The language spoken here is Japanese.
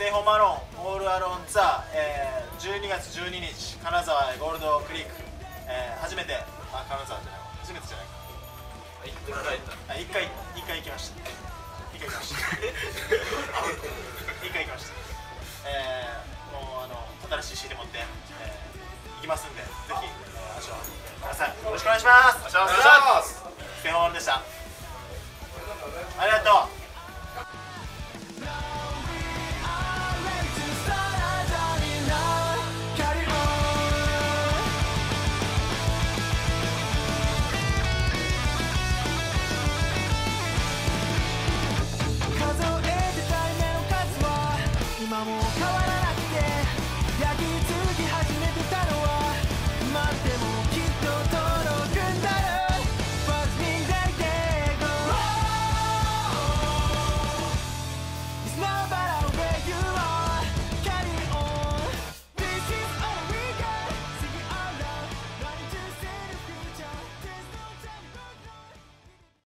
イホームアローンオールアローンツアー、12月12日金沢ゴールドクリーク、初めて金沢じゃないわ初めてじゃないか1回行きました1回行きましたもう新しい CD 持って、行きますんでぜひ、足をください。よろしくお願いします。 お願いします。 ステイホームでした。